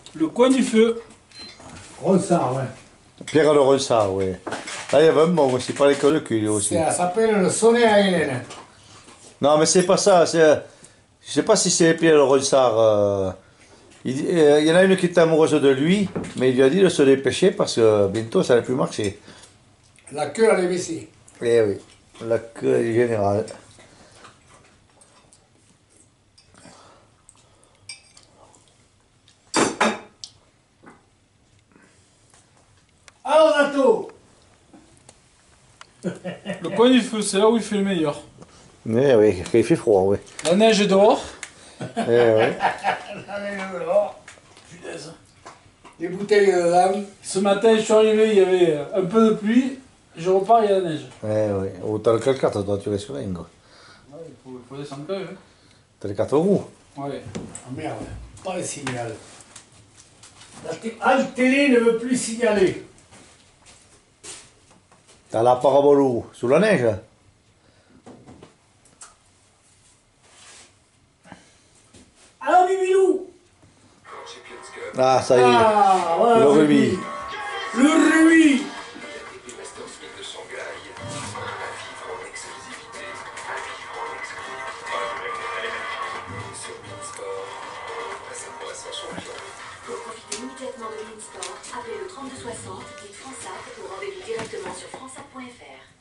Le coin du feu. Ronsard, ouais. Pierre le Ronsard, oui. Là, il y avait un mot aussi, pas l'école de cul, lui aussi. Ça s'appelle le sonnet à Hélène. Non, mais c'est pas ça. Je sais pas si c'est Pierre le Ronsard. Il y en a une qui est amoureuse de lui, mais il lui a dit de se dépêcher parce que bientôt ça n'allait plus marcher. La queue à l'évissier. Eh oui, la queue est générale. Alors, Nato. Le coin du feu, c'est là où il fait le meilleur. Eh oui, il fait froid, oui. La neige est dehors. Eh oui. Punaise. Les bouteilles de lame. Ce matin, je suis arrivé, il y avait un peu de pluie. Je repars, il y a la neige. Eh oui. Ou t'as le calcatre, toi, tu restes sur rien, quoi. Ouais, il faut descendre quand même. Hein. T'as les 4 roues. Ouais. Ah merde, pas le signal. La télé ne veut plus signaler. T'as la parabole où? Sous la neige? Alors, Bibilou. Ah, ça y est. Ah, voilà, Le rubis. Le rubis. Pour profiter immédiatement de Beansport, appelez le 3260, dites FranceApp ou rendez-vous directement sur franceapp.fr.